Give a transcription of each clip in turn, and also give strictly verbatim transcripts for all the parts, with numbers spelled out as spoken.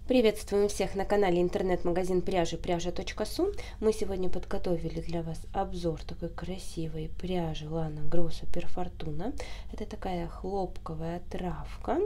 Приветствуем всех на канале интернет-магазин пряжи пряжа точка су. Мы сегодня подготовили для вас обзор такой красивой пряжи Lana Grosso Per Fortuna. Это такая хлопковая травка,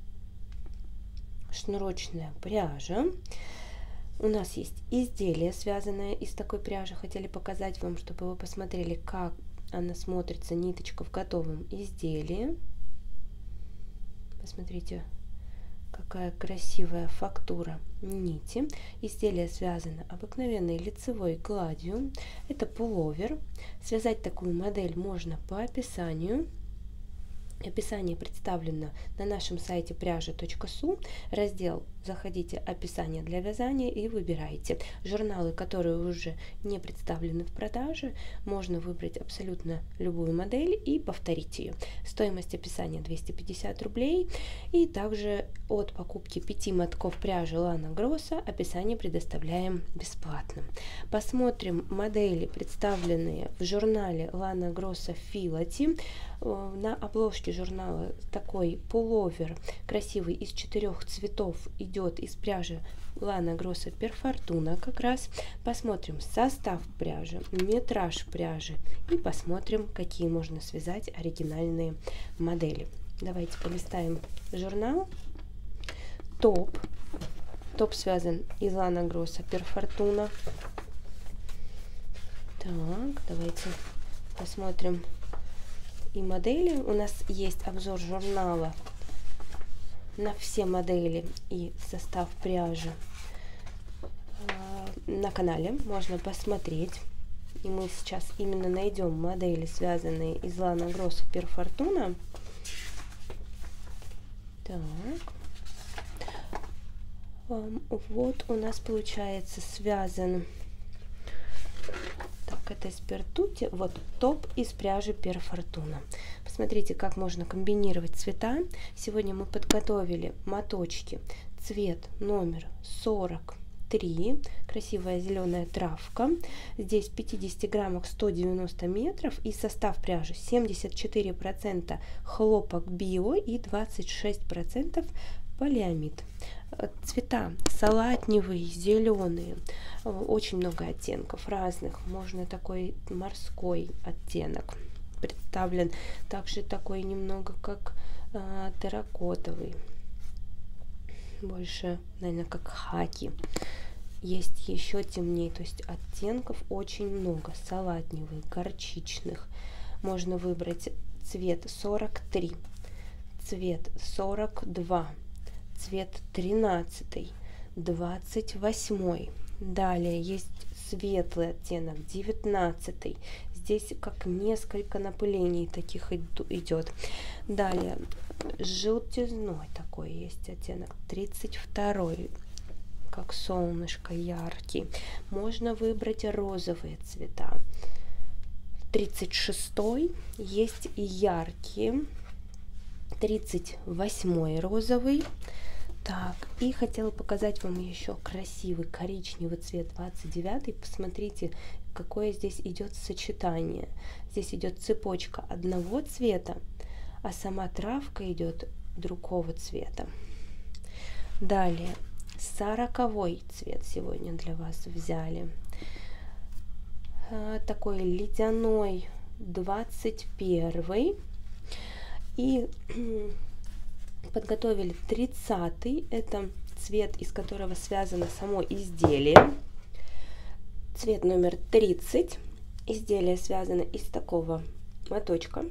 шнурочная пряжа. У нас есть изделие, связанное из такой пряжи. Хотели показать вам, чтобы вы посмотрели, как она смотрится, ниточка в готовом изделии. Посмотрите, какая красивая фактура нити. Изделие связано обыкновенной лицевой гладью. Это пуловер. Связать такую модель можно по описанию. Описание представлено на нашем сайте пряжа точка су. Раздел «Заходите. Описание для вязания» и выбирайте. Журналы, которые уже не представлены в продаже, можно выбрать абсолютно любую модель и повторить ее. Стоимость описания двести пятьдесят рублей. И также от покупки пяти мотков пряжи Lana Grosso описание предоставляем бесплатно. Посмотрим модели, представленные в журнале Lana Grosso Filati. На обложке журнала такой пуловер красивый из четырех цветов идет из пряжи Lana Grosso Per Fortuna как раз. Посмотрим состав пряжи, метраж пряжи и посмотрим, какие можно связать оригинальные модели. Давайте полистаем журнал. Топ. Топ связан из Lana Grosso Per Fortuna. Так, давайте посмотрим и модели. У нас есть обзор журнала на все модели и состав пряжи на канале, можно посмотреть. И мы сейчас именно найдем модели, связанные из Lana Grosso Per Fortuna. Так, вот у нас получается связан. Это из Пертути, вот топ из пряжи Per Fortuna. Посмотрите, как можно комбинировать цвета. Сегодня мы подготовили моточки. Цвет номер сорок три, красивая зеленая травка. Здесь в пятидесяти граммах сто девяносто метров. И состав пряжи семьдесят четыре процента хлопок био и двадцать шесть процентов полиамид. Цвета салатневые, зеленые, очень много оттенков разных. Можно такой морской оттенок представлен, также такой немного как а, терракотовый, больше, наверное, как хаки. Есть еще темнее, то есть оттенков очень много, салатневых, горчичных. Можно выбрать цвет сорок три, цвет сорок два, цвет тринадцатый, двадцать восьмой. Далее есть светлый оттенок девятнадцатый. Здесь как несколько напылений таких идет. Далее желтизной такой есть оттенок тридцать второй, как солнышко, яркий. Можно выбрать розовые цвета. тридцать шестой есть и яркие. тридцать восьмой розовый. Так, и хотела показать вам еще красивый коричневый цвет двадцать девятый. Посмотрите, какое здесь идет сочетание. Здесь идет цепочка одного цвета, а сама травка идет другого цвета. Далее сороковой цвет сегодня для вас взяли. Такой ледяной двадцать первый. И подготовили тридцатый, это цвет, из которого связано само изделие. Цвет номер тридцать. Изделие связано из такого моточка.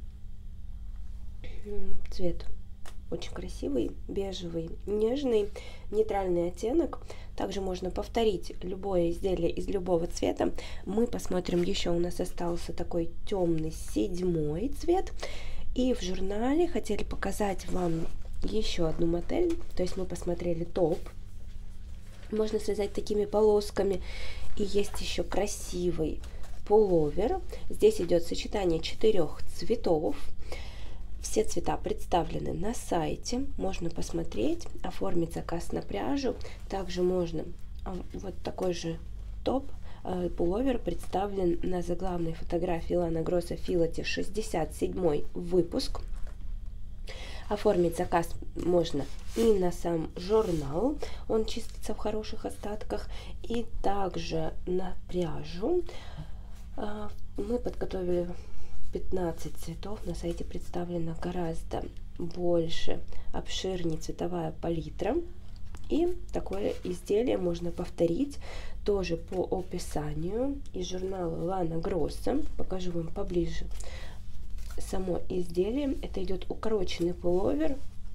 Цвет очень красивый, бежевый, нежный, нейтральный оттенок. Также можно повторить любое изделие из любого цвета. Мы посмотрим еще, у нас остался такой темный седьмой цвет. И в журнале хотели показать вам еще одну модель. То есть мы посмотрели топ. Можно связать такими полосками. И есть еще красивый пуловер. Здесь идет сочетание четырех цветов. Все цвета представлены на сайте. Можно посмотреть, оформить заказ на пряжу. Также можно вот такой же топ. Пуловер представлен на заглавной фотографии Lana Grosso Filati шестьдесят седьмой выпуск. Оформить заказ можно и на сам журнал, он чистится в хороших остатках, и также на пряжу. Мы подготовили пятнадцать цветов, на сайте представлена гораздо больше, обширнее цветовая палитра. И такое изделие можно повторить тоже по описанию из журнала Лана Гросса. Покажу вам поближе само изделие. Это идет укороченный пуловер.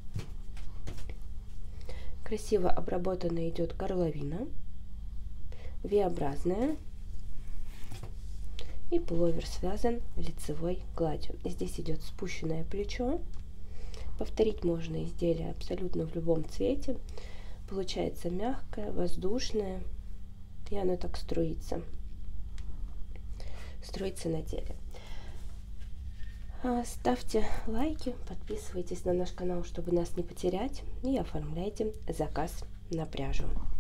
Красиво обработанная идет горловина, V-образная. И пуловер связан лицевой гладью. Здесь идет спущенное плечо. Повторить можно изделие абсолютно в любом цвете. Получается мягкое, воздушное, и оно так струится. Струится на теле. Ставьте лайки, подписывайтесь на наш канал, чтобы нас не потерять, и оформляйте заказ на пряжу.